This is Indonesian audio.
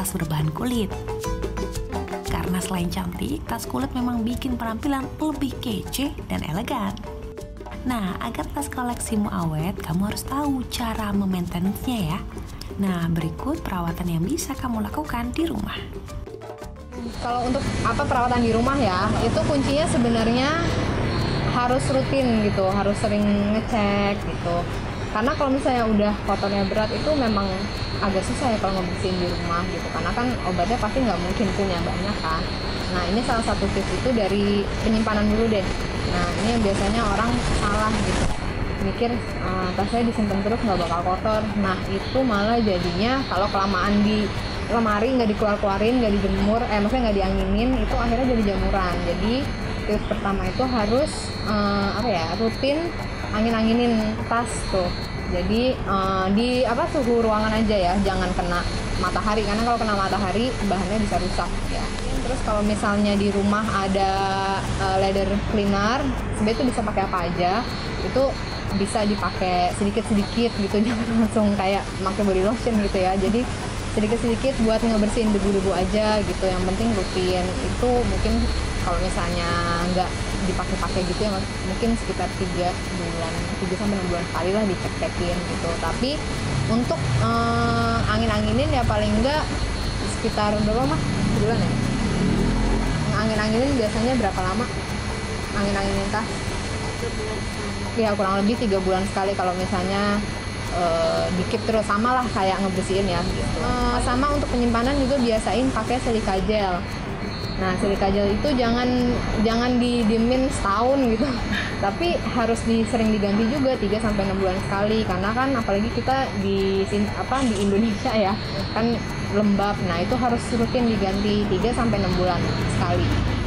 tas berbahan kulit. Karena selain cantik, tas kulit memang bikin penampilan lebih kece dan elegan. Nah, agar tas koleksimu awet, kamu harus tahu cara memaintenance-nya ya. Nah, berikut perawatan yang bisa kamu lakukan di rumah. Kalau untuk perawatan di rumah ya, itu kuncinya sebenarnya harus rutin gitu, harus sering ngecek gitu. Karena kalau misalnya udah kotornya berat itu memang agak susah ya kalau ngebersihin di rumah gitu. Karena kan obatnya pasti nggak mungkin punya banyak kan. Nah ini salah satu tips itu dari penyimpanan dulu deh. Nah ini yang biasanya orang salah gitu, mikir tasnya disimpan terus nggak bakal kotor. Nah itu malah jadinya kalau kelamaan di lemari nggak dikeluarin, nggak dijemur, maksudnya nggak dianginin, itu akhirnya jadi jamuran. Jadi tips pertama itu harus rutin angin-anginin tas tuh. Jadi di suhu ruangan aja ya, jangan kena matahari, karena kalau kena matahari bahannya bisa rusak ya. Terus kalau misalnya di rumah ada leather cleaner, sebenarnya itu bisa pakai apa aja, itu bisa dipakai sedikit-sedikit gitu, jangan langsung kayak pakai body lotion gitu ya. Jadi sedikit-sedikit buat ngebersihin debu-debu aja gitu, yang penting rutin. Itu mungkin kalau misalnya nggak dipakai-pakai gitu ya, mungkin sekitar 3 sampai 6 bulan sekali lah dicek-cekin gitu. Tapi untuk angin-anginin ya paling enggak sekitar berapa bulan ya? Angin-anginin biasanya berapa lama? Angin-anginin tas? Ya kurang lebih 3 bulan sekali kalau misalnya dikit terus, sama lah kayak ngebersihin ya gitu. Sama untuk penyimpanan juga biasain pakai silika gel. Nah silika gel itu jangan didiemin setahun gitu, tapi harus sering diganti juga 3 sampai 6 bulan sekali, karena kan apalagi kita di Indonesia ya kan lembab. Nah itu harus rutin diganti 3 sampai 6 bulan sekali.